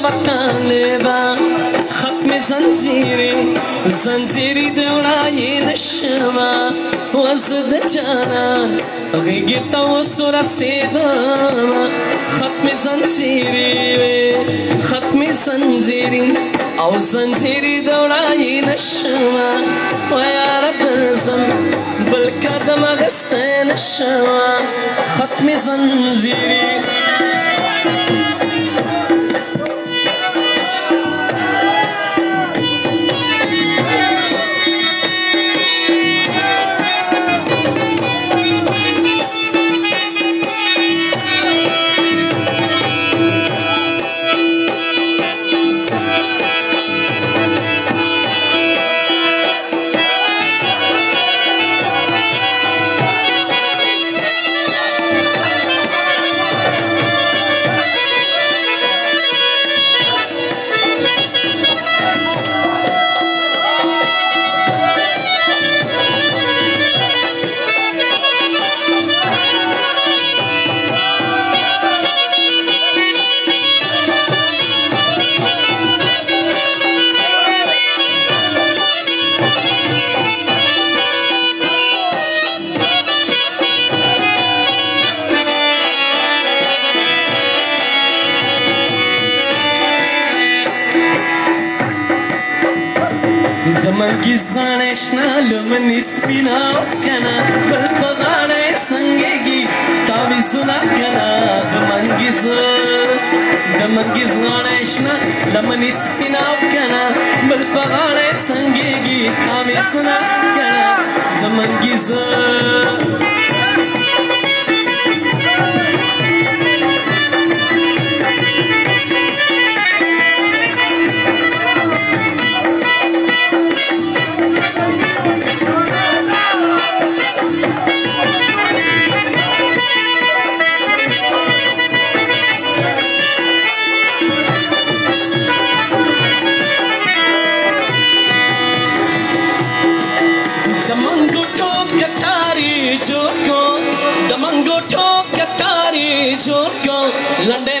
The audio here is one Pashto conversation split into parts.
وطالبة ختم زنجيري زنجيري دوراي نشمة وزد جانان غيقت وصورة سيدانا ختم زنجيري ختم زنجيري أو زنجيري دوراي نشمة ويا رب الزم بالكدم غستين الشمة ختم زنجيري دمنگیز غانشنا لمن سپینا کنا بل بغانه سنگی تاویزونا کنا دمنگیز غانشنا لمن سپینا کنا بل بغانه سنگی تاویزونا کنا دمنگیز लंडे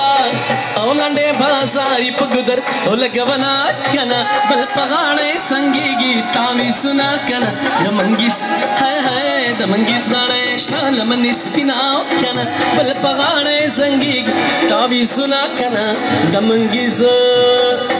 बाजार पगुदर लगवना कना बल पगाने संगीगी तामी सुना कना दमंगिस है दमंगिस गाने शाल मनिस पिनाओ कना बल पगाने संगीगी तामी सुना कना दमंगिस